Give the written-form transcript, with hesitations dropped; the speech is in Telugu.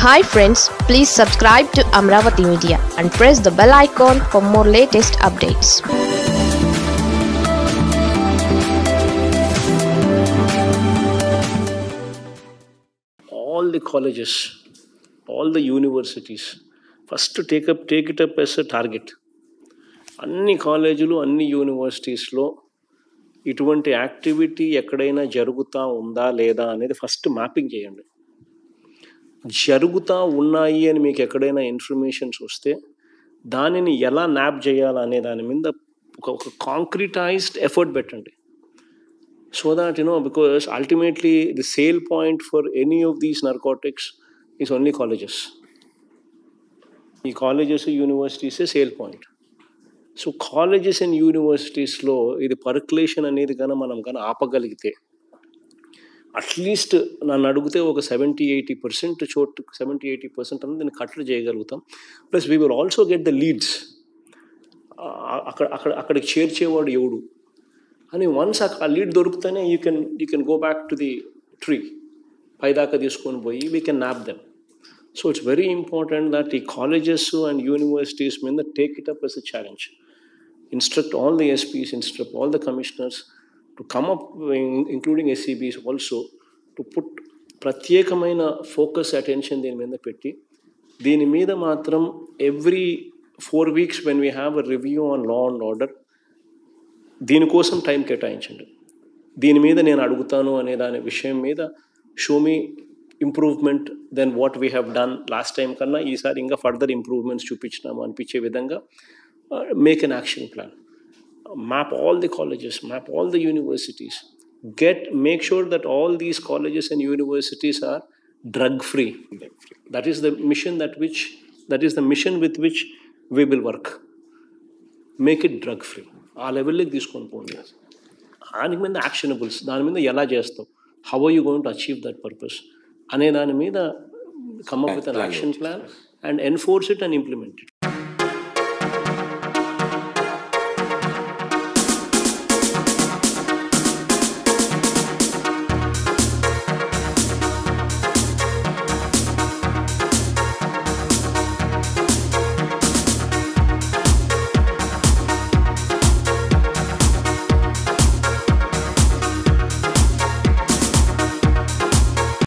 Hi friends, please subscribe to Amravati Media and press the bell icon for more latest updates. All the colleges, all the universities, first take it up as a target. అన్ని కాలేజీలు అన్ని యూనివర్సిటీస్లో ఇటువంటి యాక్టివిటీ ఎక్కడైనా జరుగుతూ ఉందా లేదా అనేది ఫస్ట్ మ్యాపింగ్ చేయండి. జరుగుతూ ఉన్నాయి అని మీకు ఎక్కడైనా ఇన్ఫర్మేషన్స్ వస్తే దానిని ఎలా న్యాప్ చేయాలనే దాని మీద ఒక కాంక్రిటైజ్డ్ ఎఫర్ట్ పెట్టండి. So that, because ultimately the sale point for any of these narcotics is only colleges. The colleges and universities is sale point. So colleges and universities లో ఇది పర్కులేషన్ అనేది కన్నా మనం కానీ ఆపగలిగితే అట్లీస్ట్ నన్ను అడిగితే ఒక 70-80% చోటు 70-80% అనేది దీన్ని కట్టడి చేయగలుగుతాం. Plus we will also get the leads. అక్కడికి చేర్చేవాడు ఎవడు అని వన్స్ ఆ లీడ్ దొరికితేనే you can go back to the tree పైదాకా తీసుకొని పోయి we can nab them. So it's very important that ఈ కాలేజెస్ అండ్ యూనివర్సిటీస్ మీద take it up as a challenge. Instruct all the SPs, instruct all the commissioners to come up, including SCBs also, to put ప్రత్యేకమైన ఫోకస్ అటెన్షన్ దీని మీద పెట్టి దీని మీద మాత్రం every 4 weeks when we have a review on law and order దీనికోసం టైం కేటాయించండి. దీని మీద నేను అడుగుతాను అనే దాని విషయం మీద show me improvement then what we have done last time కన్నా ఈసారి ఇంకా ఫర్దర్ ఇంప్రూవ్మెంట్స్ చూపించినాము అనిపించే విధంగా make an action plan. Map all the colleges, map all the universities. Make sure that all these colleges and universities are drug free. That is the mission with which we will work. Make it drug free. ఆ లెవెల్లోకి తీసుకొని పోండి. దాని మీద యాక్షనబుల్స్, దాని మీద ఎలా చేస్తావు, how are you going to achieve that purpose అనే దాని మీద come up with an action plan and enforce it and implement it.